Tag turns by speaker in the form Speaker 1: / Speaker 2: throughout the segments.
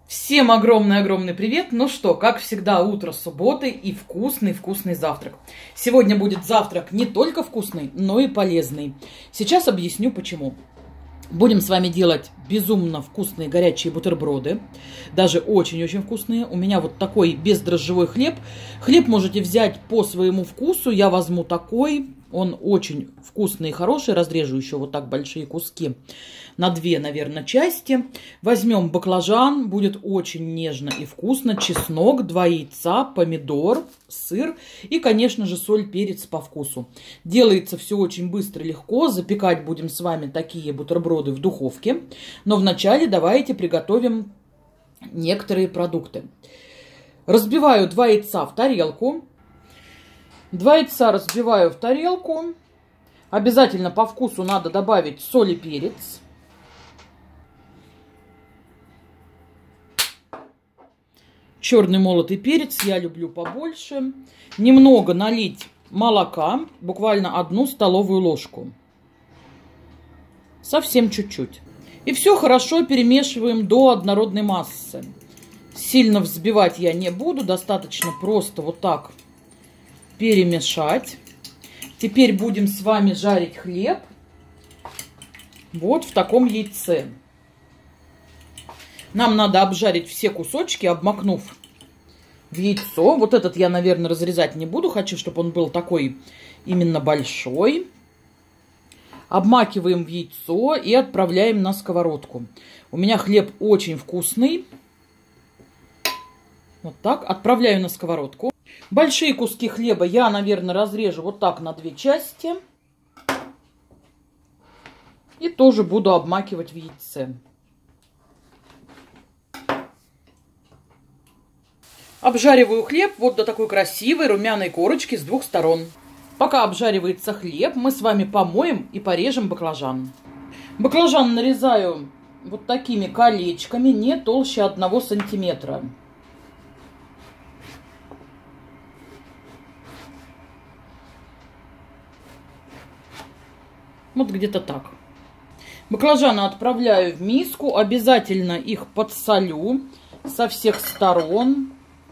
Speaker 1: Всем огромный-огромный привет! Ну что, как всегда, утро субботы и вкусный-вкусный завтрак. Сегодня будет завтрак не только вкусный, но и полезный. Сейчас объясню почему. Будем с вами делать безумно вкусные горячие бутерброды. Даже очень-очень вкусные. У меня вот такой бездрожжевой хлеб. Хлеб можете взять по своему вкусу. Я возьму такой. Он очень вкусный и хороший. Разрежу еще вот так большие куски на 2, наверное, части. Возьмем баклажан. Будет очень нежно и вкусно. Чеснок, 2 яйца, помидор, сыр и, конечно же, соль, перец по вкусу. Делается все очень быстро и легко. Запекать будем с вами такие бутерброды в духовке. Но вначале давайте приготовим некоторые продукты. Разбиваю 2 яйца в тарелку. 2 яйца разбиваю в тарелку. Обязательно по вкусу надо добавить соль и перец. Черный молотый перец я люблю побольше. Немного налить молока, буквально 1 столовую ложку. Совсем чуть-чуть. И все хорошо перемешиваем до однородной массы. Сильно взбивать я не буду, достаточно просто вот так перемешать. Теперь будем с вами жарить хлеб вот в таком яйце. Нам надо обжарить все кусочки, обмакнув в яйцо. Вот этот я, наверное, разрезать не буду. Хочу, чтобы он был такой именно большой. Обмакиваем в яйцо и отправляем на сковородку. У меня хлеб очень вкусный. Вот так. Отправляю на сковородку. Большие куски хлеба я, наверное, разрежу вот так на 2 части. И тоже буду обмакивать в яйце. Обжариваю хлеб вот до такой красивой румяной корочки с 2 сторон. Пока обжаривается хлеб, мы с вами помоем и порежем баклажан. Баклажан нарезаю вот такими колечками, не толще 1 сантиметра. Вот где-то так. Баклажаны отправляю в миску. Обязательно их подсолю со всех сторон.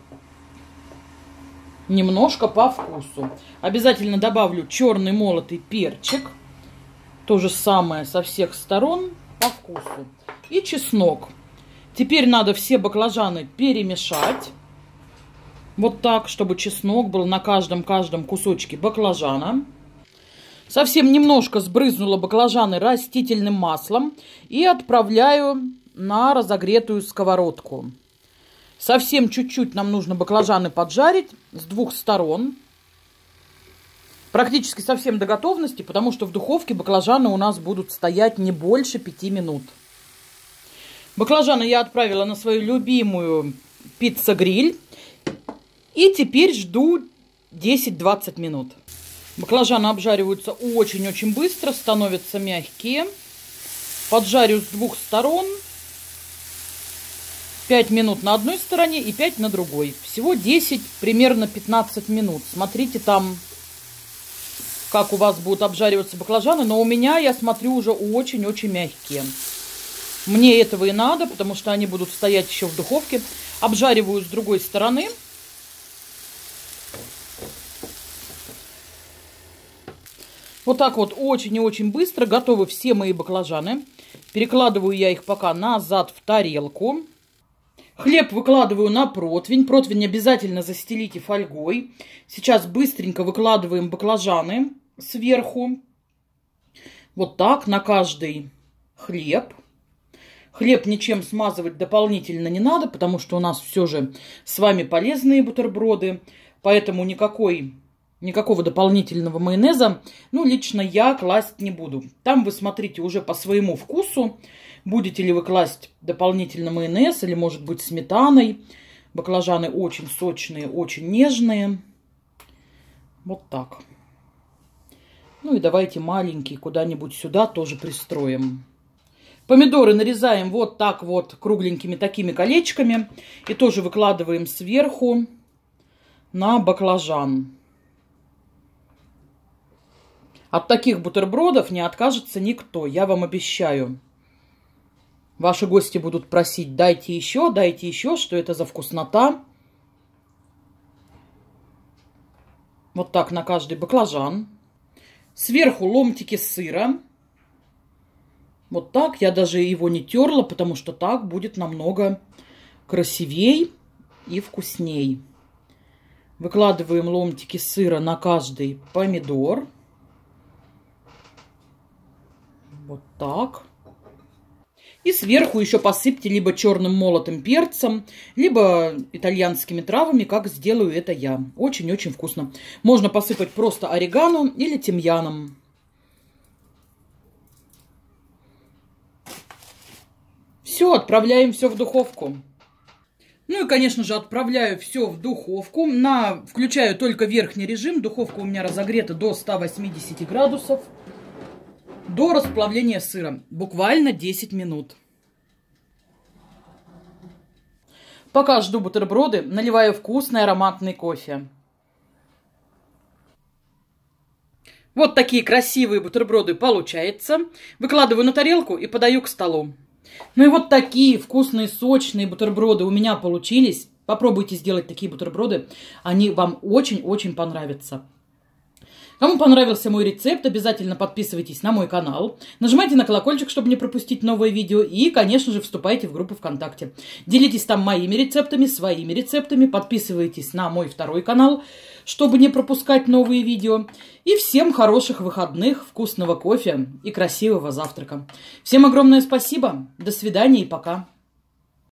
Speaker 1: Немножко по вкусу. Обязательно добавлю черный молотый перчик. То же самое со всех сторон по вкусу. И чеснок. Теперь надо все баклажаны перемешать. Вот так, чтобы чеснок был на каждом кусочке баклажана. Совсем немножко сбрызнула баклажаны растительным маслом и отправляю на разогретую сковородку. Совсем чуть-чуть нам нужно баклажаны поджарить с 2 сторон. Практически совсем до готовности, потому что в духовке баклажаны у нас будут стоять не больше 5 минут. Баклажаны я отправила на свою любимую пицца-гриль. И теперь жду 10-20 минут. Баклажаны обжариваются очень-очень быстро, становятся мягкие. Поджарю с 2 сторон. 5 минут на одной стороне и 5 на другой. Всего 10, примерно 15 минут. Смотрите там, как у вас будут обжариваться баклажаны. Но у меня, я смотрю, уже очень-очень мягкие. Мне этого и надо, потому что они будут стоять еще в духовке. Обжариваю с другой стороны. Вот так вот очень и очень быстро готовы все мои баклажаны. Перекладываю я их пока назад в тарелку. Хлеб выкладываю на противень. Противень обязательно застелите фольгой. Сейчас быстренько выкладываем баклажаны сверху. Вот так на каждый хлеб. Хлеб ничем смазывать дополнительно не надо, потому что у нас все же с вами полезные бутерброды. Поэтому никакого дополнительного майонеза, лично я класть не буду. Там вы смотрите уже по своему вкусу, будете ли вы класть дополнительно майонез или, может быть, сметаной. Баклажаны очень сочные, очень нежные. Вот так. И давайте маленький куда-нибудь сюда тоже пристроим. Помидоры нарезаем вот так вот кругленькими такими колечками. И тоже выкладываем сверху на баклажан. От таких бутербродов не откажется никто, я вам обещаю. Ваши гости будут просить: дайте еще, что это за вкуснота. Вот так на каждый баклажан. Сверху ломтики сыра. Вот так. Я даже его не терла, потому что так будет намного красивей и вкусней. Выкладываем ломтики сыра на каждый помидор. Вот так. И сверху еще посыпьте либо черным молотым перцем, либо итальянскими травами, как сделаю это я. Очень-очень вкусно. Можно посыпать просто орегано или тимьяном. Все, отправляем все в духовку. Ну и, конечно же, отправляю все в духовку. Включаю только верхний режим. Духовка у меня разогрета до 180 градусов. До расплавления сыра. Буквально 10 минут. Пока жду бутерброды, наливаю вкусный ароматный кофе. Вот такие красивые бутерброды получаются. Выкладываю на тарелку и подаю к столу. Ну и вот такие вкусные, сочные бутерброды у меня получились. Попробуйте сделать такие бутерброды. Они вам очень-очень понравятся. Кому понравился мой рецепт, обязательно подписывайтесь на мой канал. Нажимайте на колокольчик, чтобы не пропустить новые видео. И, конечно же, вступайте в группу ВКонтакте. Делитесь там моими рецептами, своими рецептами. Подписывайтесь на мой второй канал, чтобы не пропускать новые видео. И всем хороших выходных, вкусного кофе и красивого завтрака. Всем огромное спасибо. До свидания и пока.